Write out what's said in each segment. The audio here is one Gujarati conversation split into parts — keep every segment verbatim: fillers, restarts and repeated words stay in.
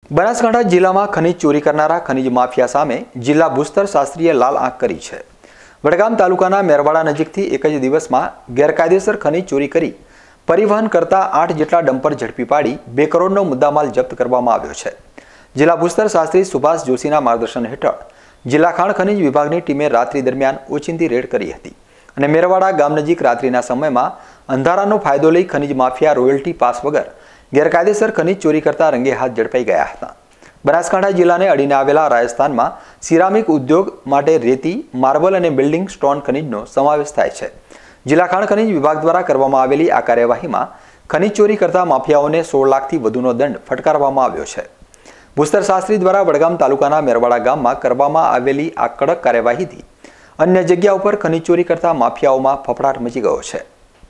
બનાસકાંઠા જિલ્લામાં ખનીજ ચોરી કરનારા ખનીજ માફિયા સામે જિલ્લા ભૂસ્તર શાસ્ત્રીએ લાલ આંખ કરી છે। વડગામ તાલુકાના મેરવાડા નજીકથી એક જ દિવસમાં ગેરકાયદેસર ખનીજ ચોરી કરી પરિવહન કરતા આઠ જેટલા ડમ્પર ઝડપી પાડી બે કરોડનો મુદ્દામાલ જપ્ત કરવામાં આવ્યો છે। જિલ્લા ભૂસ્તર શાસ્ત્રી સુભાષ જોશીના માર્ગદર્શન હેઠળ જિલ્લા ખાણ ખનીજ વિભાગની ટીમે રાત્રિ દરમિયાન ઓચિંતી રેડ કરી હતી અને મેરવાડા ગામ નજીક રાત્રિના સમયમાં અંધારાનો ફાયદો લઈ ખનીજ માફિયા રોયલ્ટી પાસ વગર ગેરકાયદેસર ખનીજ ચોરી કરતા રંગે હાથ ઝડપાઈ ગયા હતા। બનાસકાંઠા જિલ્લાને અડીને આવેલા રાજસ્થાનમાં સિરામિક ઉદ્યોગ માટે રેતી, માર્બલ અને બિલ્ડિંગ સ્ટોન ખનીજનો સમાવેશ થાય છે। જિલ્લા ખાણ ખનીજ વિભાગ દ્વારા કરવામાં આવેલી આ કાર્યવાહીમાં ખનીજ ચોરી કરતા માફિયાઓને સોળ લાખથી વધુનો દંડ ફટકારવામાં આવ્યો છે। ભૂસ્તર શાસ્ત્રી દ્વારા વડગામ તાલુકાના મેરવાડા ગામમાં કરવામાં આવેલી આ કડક કાર્યવાહીથી અન્ય જગ્યા ઉપર ખનીજ ચોરી કરતા માફિયાઓમાં ફફડાટ મચી ગયો છે।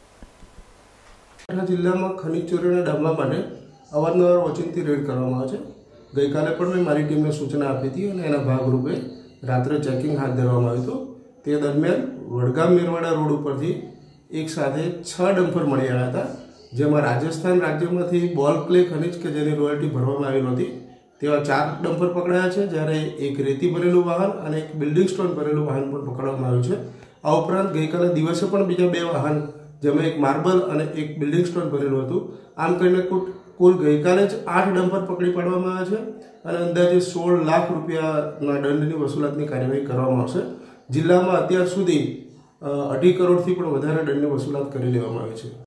જિલ્લામાં ખનીજ ચોરીના ડામા માટે અવારનવાર ઓચિંતી રેડ કરવામાં આવે છે। ગઈકાલે પણ મેં મારી ટીમને સૂચના આપી હતી અને એના ભાગરૂપે રાત્રે ચેકિંગ હાથ ધરવામાં આવ્યું હતું। તે દરમિયાન વડગામ મેરવાડા રોડ ઉપરથી એક સાથે છ ડમ્પર મળી આવ્યા હતા, જેમાં રાજસ્થાન રાજ્યમાંથી બોલ ક્લે ખનીજ કે જેની રોયલ્ટી ભરવામાં આવી નહોતી તેવા ચાર ડમ્પર પકડાયા છે, જ્યારે એક રેતી ભરેલું વાહન અને એક બિલ્ડિંગ સ્ટોન ભરેલું વાહન પણ પકડવામાં આવ્યું છે। આ ઉપરાંત ગઈકાલે દિવસે પણ બીજા બે વાહન, જેમાં એક માર્બલ અને એક બિલ્ડિંગ સ્ટોન ભરેલું હતું, આમ કરીને કુલ ગઈકાલે જ આઠ ડમ્પર પકડી પાડવામાં આવ્યા છે અને અંદાજે સોળ લાખ રૂપિયાના દંડની વસૂલાતની કાર્યવાહી કરવામાં આવશે। જિલ્લામાં અત્યાર સુધી અઢી કરોડથી પણ વધારે દંડની વસૂલાત કરી લેવામાં આવી છે।